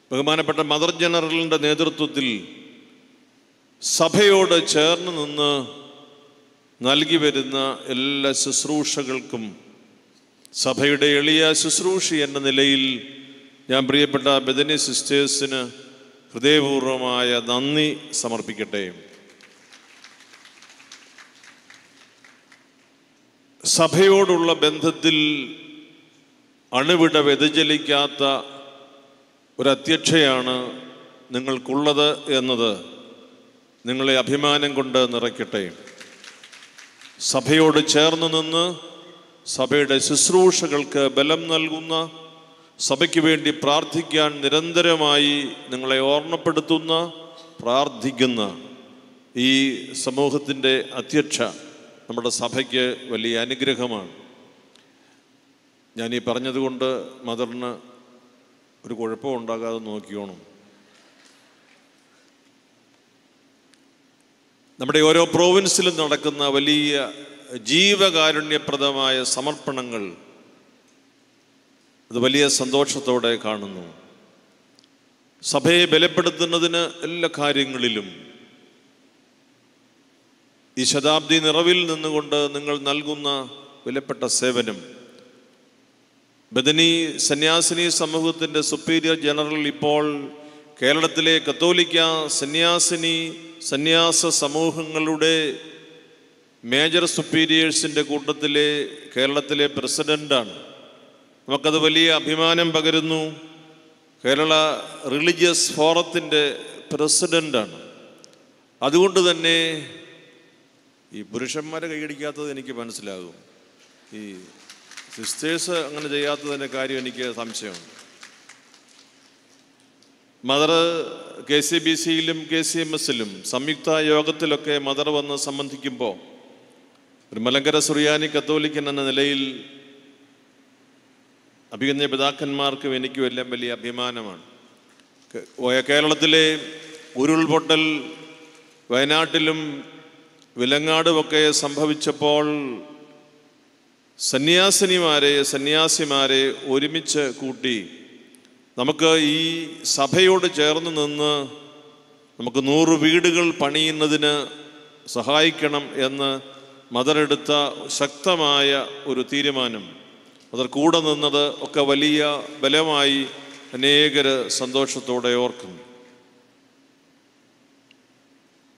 ബഹുമാനപ്പെട്ട മദർ ജനറലിൻ്റെ നേതൃത്വത്തിൽ സഭയോട് ചേർന്ന് നിന്ന് നൽകി വരുന്ന എല്ലാ ശുശ്രൂഷകൾക്കും സഭയുടെ എളിയ ശുശ്രൂഷി എന്ന നിലയിൽ ഞാൻ പ്രിയപ്പെട്ട ബെഥനി സിസ്റ്റേഴ്സിന് ഹൃദയപൂർവമായ നന്ദി സമർപ്പിക്കട്ടെ. സഭയോടുള്ള ബന്ധത്തിൽ അണുവിട വ്യതിചലിക്കാത്ത ഒരധ്യക്ഷയാണ് നിങ്ങൾക്കുള്ളത് എന്നത് നിങ്ങളെ അഭിമാനം കൊണ്ട് നിറയ്ക്കട്ടെ. സഭയോട് ചേർന്ന് നിന്ന് സഭയുടെ ശുശ്രൂഷകൾക്ക് ബലം നൽകുന്ന, സഭയ്ക്ക് വേണ്ടി പ്രാർത്ഥിക്കാൻ നിരന്തരമായി നിങ്ങളെ ഓർമ്മപ്പെടുത്തുന്ന, പ്രാർത്ഥിക്കുന്ന ഈ സമൂഹത്തിൻ്റെ അധ്യക്ഷ നമ്മുടെ സഭയ്ക്ക് വലിയ അനുഗ്രഹമാണ്. ഞാനീ പറഞ്ഞതുകൊണ്ട് മദറിന് ഒരു കുഴപ്പം ഉണ്ടാകാതെ നോക്കിയോണം. നമ്മുടെ ഓരോ പ്രോവിൻസിലും നടക്കുന്ന വലിയ ജീവകാരുണ്യപ്രദമായ സമർപ്പണങ്ങൾ അത് വലിയ സന്തോഷത്തോടെ കാണുന്നു. സഭയെ ബലപ്പെടുത്തുന്നതിന് എല്ലാ കാര്യങ്ങളിലും ഈ ശതാബ്ദി നിറവിൽ നിന്നുകൊണ്ട് നിങ്ങൾ നൽകുന്ന വിലപ്പെട്ട സേവനം, ബെഥനി സന്യാസിനി സമൂഹത്തിൻ്റെ സുപ്പീരിയർ ജനറൽ ഇപ്പോൾ കേരളത്തിലെ കത്തോലിക്ക സന്യാസ സമൂഹങ്ങളുടെ മേജർ സുപ്പീരിയേഴ്സിൻ്റെ കൂട്ടത്തിലെ കേരളത്തിലെ പ്രസിഡൻ്റാണ്. നമുക്കത് വലിയ അഭിമാനം പകരുന്നു. കേരള റിലീജിയസ് ഫോറത്തിൻ്റെ പ്രസിഡൻ്റാണ്. അതുകൊണ്ട് തന്നെ ഈ പുരുഷന്മാരെ കൈയടിക്കാത്തത് എനിക്ക് മനസ്സിലാകും. ഈ സിസ്റ്റേഴ്സ് അങ്ങനെ ചെയ്യാത്തതിൻ്റെ കാര്യം എനിക്ക് സംശയമുണ്ട്. മദർ KCBCയിലും KCMSലും സംയുക്ത യോഗത്തിലൊക്കെ മദർ വന്ന് സംബന്ധിക്കുമ്പോൾ ഒരു മലങ്കര സുറിയാനി കത്തോലിക്കൻ എന്ന നിലയിൽ അഭിഗമ്യ പിതാക്കന്മാർക്കും എനിക്കും എല്ലാം വലിയ അഭിമാനമാണ്. കേരളത്തിലെ ഉരുൾപൊട്ടൽ വയനാട്ടിലും വിലങ്ങാടുമൊക്കെ സംഭവിച്ചപ്പോൾ സന്യാസിമാരെ ഒരുമിച്ച് കൂട്ടി നമുക്ക് ഈ സഭയോട് ചേർന്ന് നിന്ന് നമുക്ക് 100 വീടുകൾ പണിയുന്നതിന് സഹായിക്കണം എന്ന് മദറെടുത്ത ശക്തമായ ഒരു തീരുമാനം, മദർ കൂടെ നിന്നത് ഒക്കെ വലിയ ബലമായി അനേകർ സന്തോഷത്തോടെ ഓർക്കുന്നു.